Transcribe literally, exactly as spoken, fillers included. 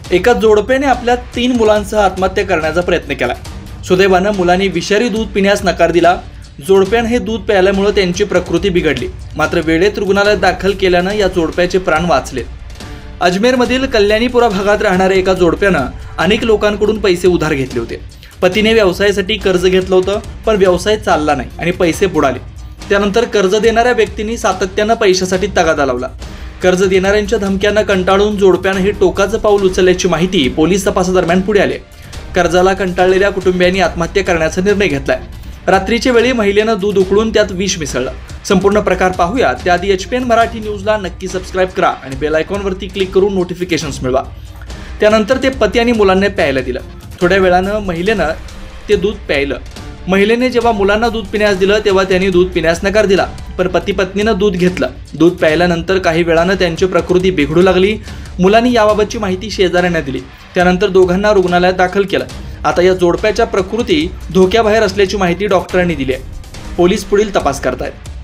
एका जोडप्याने आपल्या तीन मुलांसह आत्महत्या करण्याचा प्रयत्न केला। सुदैवानं मुलांनी विषारी दूध पिण्यास नकार दिला। जोडप्याने हे दूध प्यायल्यामुळे त्यांची प्रकृती बिघडली, मात्र वेळेत रुग्णालयात दाखल केल्यानं या जोडप्याचे प्राण वाचले। अजमेरमधील कल्याणीपुरा भागात राहणाऱ्या एका जोडप्यानं अनेक लोकांकडून पैसे उधार घेतले होते। पतीने व्यवसायासाठी कर्ज घेतलं होतं, पण व्यवसाय चालला नाही आणि पैसे बुडाले। त्यानंतर कर्ज देणाऱ्या व्यक्तींनी सातत्यानं पैशासाठी तगादा लावला। कर्ज देणाऱ्यांच्या धमक्यांना कंटाळून जोडप्यानं हे टोकाचं पाऊल उचलल्याची माहिती पोलीस तपासादरम्यान पुढे आली। कर्जाला कंटाळलेल्या कुटुंबियांनी आत्महत्या करण्याचा निर्णय घेतलाय। रात्रीच्या वेळी महिलेनं दूध उकळून त्यात विष मिसळलं। संपूर्ण प्रकार पाहूया त्याआधी एच पी एन मराठी न्यूजला नक्की सबस्क्राईब करा आणि बेल आयकॉनवरती क्लिक करून नोटिफिकेशन्स मिळवा। त्यानंतर ते पती आणि मुलांना प्यायला दिलं। थोड्या वेळानं महिलेनं ते दूध प्यायलं। महिलेने जेव्हा मुलांना दूध पिण्यास दिलं तेव्हा त्यांनी दूध पिण्यास नकार दिला, पण पती पत्नीनं दूध घेतलं। दूध प्यायल्यानंतर काही वेळानं त्यांची प्रकृती बिघडू लागली। मुलांनी याबाबतची माहिती शेजाऱ्यांना दिली। त्यानंतर दोघांना रुग्णालयात दाखल केलं। आता या जोडप्याच्या प्रकृती धोक्याबाहेर असल्याची माहिती डॉक्टरांनी दिली आहे। पोलीस पुढील तपास करतायत।